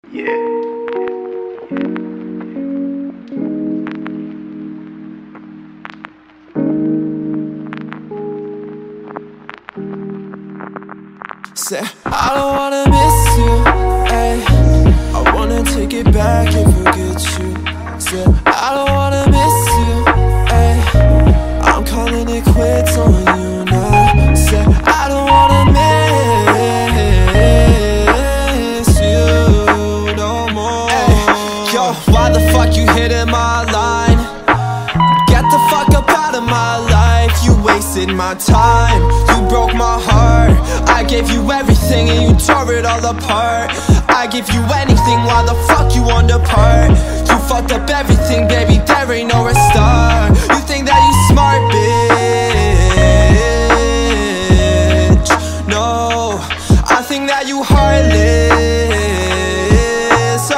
Yeah. Say, I don't wanna miss you, ayy. I wanna take it back and forget you. Say, I don't wanna miss you, ayy. I'm calling it quits on you now. Say, I don't wanna miss you no more. Ay, yo, why the fuck you hitting my line? Get the fuck up out of my life. You wasted my time, you broke my heart. I gave you everything and you tore it all apart. I give you anything, why the fuck you want to part? You fucked up everything, baby, there ain't no restart. You think that you smart, bitch? No, I think that you heartless.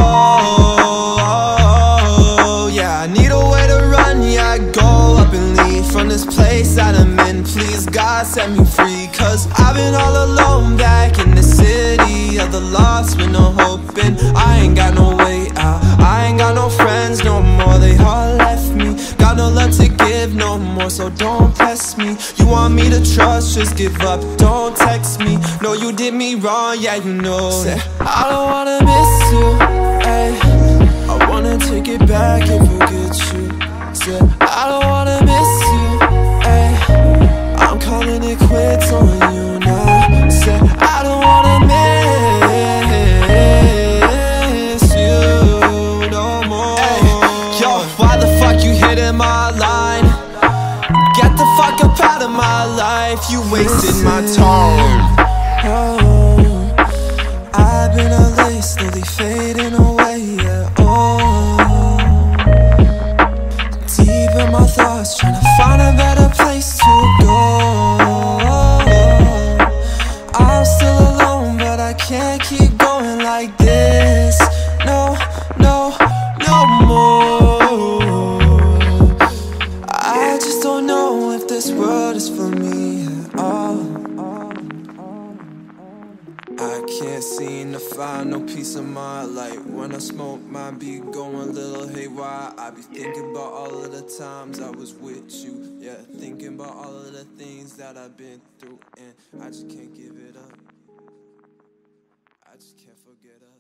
Oh, yeah, I need a way to run, yeah, I go up and leave from this place that I'm in. Please, God, set me free, cause I've been all alone back in the city of the lost with no hope. And I ain't got no way out, I ain't got no friends no more. They all left me, got no love to give no more. So don't press me, you want me to trust, just give up, don't text me. No, you did me wrong, yeah, you know. Say, I don't wanna miss you, ayy. I wanna take it back and forget you. Say, I don't wanna miss you, ayy. I'm calling it quits on you now. Say, I don't wanna miss you no more. Ay, yo, why the fuck you hitting my line? Get the fuck up out of my life. You wasted my time. Oh, I've been a late, slowly fading away, yeah. Oh, deep in my thoughts, trying to find a better place to go. I'm still alone, but I can't keep going like this. No, no, no more. I just don't know if this world is for me at all. I can't seem to find no peace of mind. Like when I smoke, my beat going a little haywire. I be thinking about all of the times I was with you. Yeah, thinking about all of the things that I've been through. And I just can't give it up, I just can't forget her.